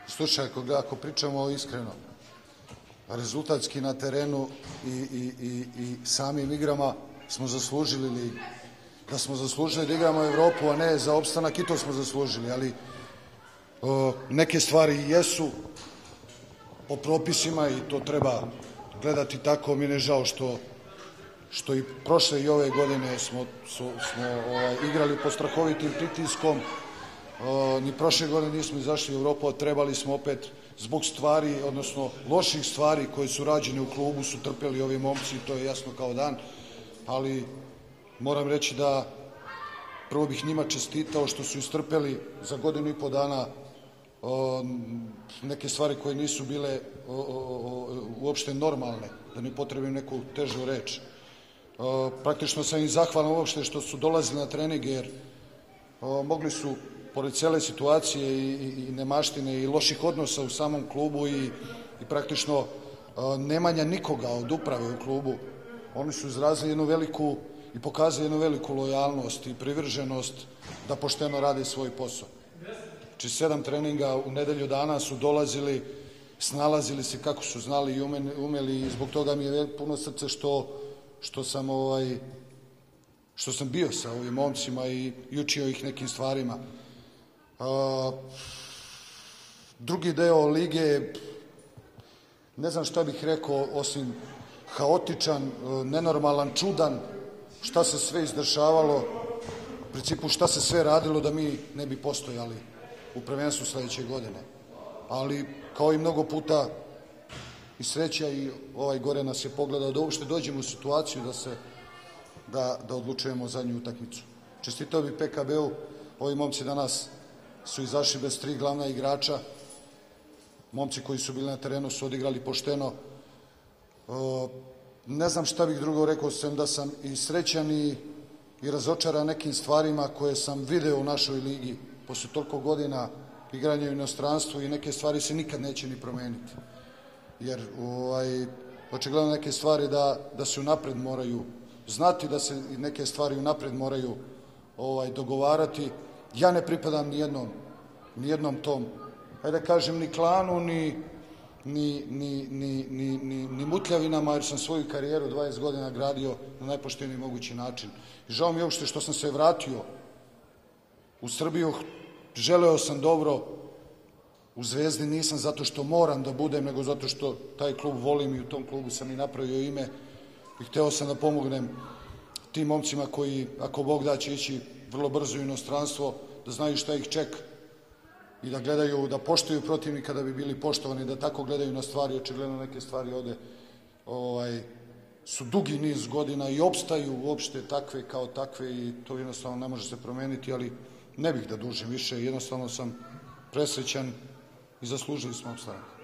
Slušaj, ako pričamo iskreno, rezultatski na terenu i samim igrama smo zaslužili ligu. Da smo zaslužili da igramo Evropu, a ne za opstanak, i to smo zaslužili, ali neke stvari jesu po propisima i to treba gledati tako. Mi je žao što i prošle i ove godine smo igrali pod strahovitim pritiskom. Ni prošle godine nismo izašli u Evropu, a trebali smo opet zbog stvari, odnosno loših stvari koje su rađene u klubu su trpeli ovi momci, to je jasno kao dan, ali moram reći da prvo bih njima čestitao što su istrpeli za godinu i po dana neke stvari koje nisu bile uopšte normalne, da ne upotrebim neku težu reč. Praktično sam im zahvalan uopšte što su dolazili na trening, jer mogli su, pored cele situacije i nemaštine i loših odnosa u samom klubu i praktično nemanja nikoga od uprave u klubu, oni su izrazili jednu veliku i pokazali jednu veliku lojalnost i privrženost da pošteno rade svoj posao. Znači 7 treninga u nedelju dana su dolazili, snalazili se kako su znali i umeli, i zbog toga mi je puno srce što sam bio sa ovim momcima i učio ih nekim stvarima. Drugi deo lige, ne znam šta bih rekao osim haotičan, nenormalan, čudan, šta se sve izdešavalo, u principu šta se sve radilo da mi ne bi postojali u prvenstvu sledeće godine. Ali kao i mnogo puta i sreća i ovaj gore nas je pogledao da uopšte dođemo u situaciju da odlučujemo zadnju utakmicu. Čestitao bi PKB-u, ovi momci danas su izašli bez 3 glavna igrača, momci koji su bili na terenu su odigrali pošteno. Ne znam šta bih drugo rekao, sem da sam i srećan i razočaran nekim stvarima koje sam video u našoj ligi posle toliko godina igranja u inostranstvu, i neke stvari se nikad neće ni promeniti. Jer očigledno neke stvari da se unapred moraju znati, da se neke stvari unapred moraju dogovarati. Ja ne pripadam ni jednom tom, hajde da kažem, ni klanu, ni mutljavinama, jer sam svoju karijeru 20 godina gradio na najpošteniji mogući način. Žao mi je uopšte što sam se vratio u Srbiju, želeo sam dobro u Zvezdi, nisam zato što moram da budem, nego zato što taj klub volim i u tom klubu sam i napravio ime i hteo sam da pomognem tim momcima koji, ako Bog da, će ići vrlo brzo u inostranstvo, da znaju šta ih čeka i da gledaju, da poštuju protivnika da bi bili poštovani, da tako gledaju na stvari. Očigledno neke stvari ovde su dugi niz godina i opstaju uopšte takve kao takve i to jednostavno ne može se promeniti, ali ne bih da dužim više, jednostavno sam presrećan i zaslužili smo opstanak.